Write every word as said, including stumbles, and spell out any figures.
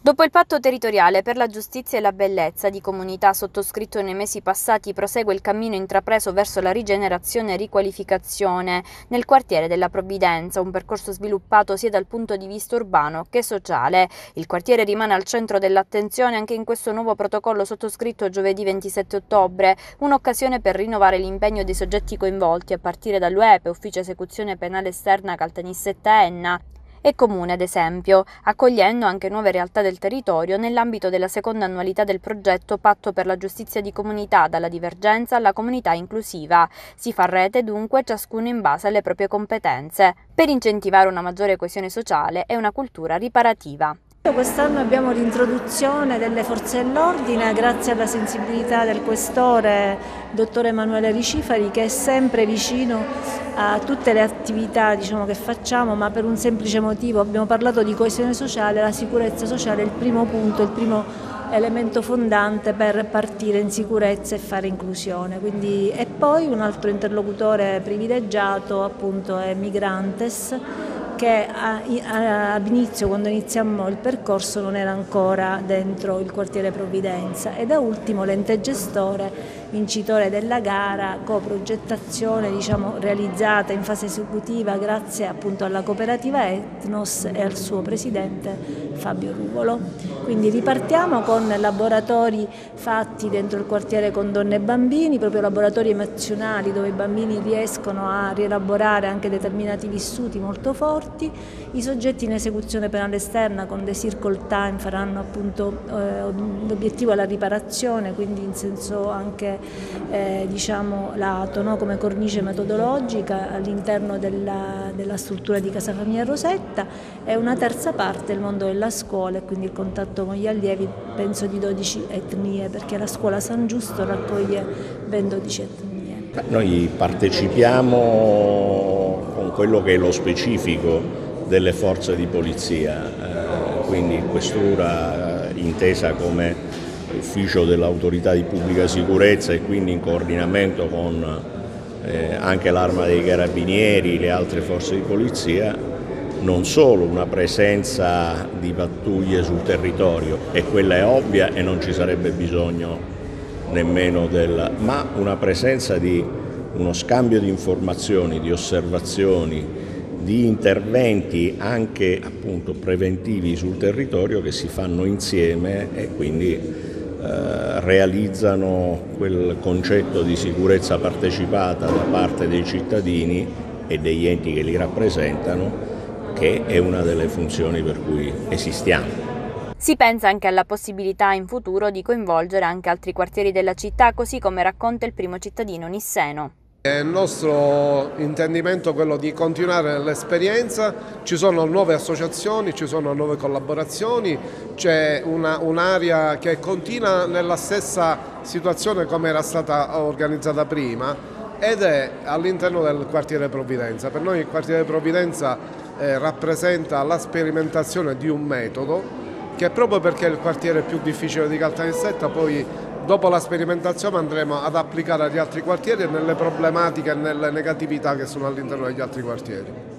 Dopo il patto territoriale per la giustizia e la bellezza di comunità sottoscritto nei mesi passati, prosegue il cammino intrapreso verso la rigenerazione e riqualificazione nel quartiere della Provvidenza, un percorso sviluppato sia dal punto di vista urbano che sociale. Il quartiere rimane al centro dell'attenzione anche in questo nuovo protocollo sottoscritto giovedì ventisette ottobre, un'occasione per rinnovare l'impegno dei soggetti coinvolti a partire dall'U E P E, Ufficio Esecuzione Penale Esterna Caltanissetta Enna, e Comune ad esempio, accogliendo anche nuove realtà del territorio nell'ambito della seconda annualità del progetto Patto per la giustizia di comunità, dalla divergenza alla comunità inclusiva. Si fa rete dunque ciascuno in base alle proprie competenze, per incentivare una maggiore coesione sociale e una cultura riparativa. Quest'anno abbiamo l'introduzione delle forze dell'ordine grazie alla sensibilità del questore dottor Emanuele Ricifari, che è sempre vicino a tutte le attività, diciamo, che facciamo, ma per un semplice motivo: abbiamo parlato di coesione sociale, la sicurezza sociale è il primo punto, il primo elemento fondante per partire in sicurezza e fare inclusione. Quindi, e poi un altro interlocutore privilegiato appunto è Migrantes, che all'inizio, quando iniziamo il percorso, non era ancora dentro il quartiere Provvidenza, e da ultimo l'ente gestore, vincitore della gara, coprogettazione, diciamo, realizzata in fase esecutiva grazie appunto alla cooperativa Etnos e al suo presidente Fabio Ruvolo. Quindi ripartiamo con laboratori fatti dentro il quartiere con donne e bambini, proprio laboratori emozionali dove i bambini riescono a rielaborare anche determinati vissuti molto forti. I soggetti in esecuzione penale esterna con The Circle Time faranno appunto eh, l'obiettivo è la riparazione, quindi in senso anche eh, diciamo lato, no? Come cornice metodologica all'interno della, della struttura di Casa Famiglia Rosetta, e una terza parte il mondo della scuola e quindi il contatto con gli allievi, penso di dodici etnie, perché la scuola San Giusto raccoglie ben dodici etnie. Noi partecipiamo con quello che è lo specifico delle forze di polizia, eh, quindi questura eh, intesa come ufficio dell'autorità di pubblica sicurezza e quindi in coordinamento con eh, anche l'Arma dei Carabinieri, le altre forze di polizia, non solo una presenza di pattuglie sul territorio, e quella è ovvia e non ci sarebbe bisogno nemmeno del, ma una presenza di uno scambio di informazioni, di osservazioni, di interventi anche appunto preventivi sul territorio che si fanno insieme e quindi eh, realizzano quel concetto di sicurezza partecipata da parte dei cittadini e degli enti che li rappresentano, che è una delle funzioni per cui esistiamo. Si pensa anche alla possibilità in futuro di coinvolgere anche altri quartieri della città, così come racconta il primo cittadino nisseno. È il nostro intendimento quello di continuare l'esperienza, ci sono nuove associazioni, ci sono nuove collaborazioni, c'è un'area che continua nella stessa situazione come era stata organizzata prima, ed è all'interno del quartiere Provvidenza. Per noi il quartiere Provvidenza eh, rappresenta la sperimentazione di un metodo che, proprio perché è il quartiere più difficile di Caltanissetta, poi dopo la sperimentazione andremo ad applicare agli altri quartieri e nelle problematiche e nelle negatività che sono all'interno degli altri quartieri.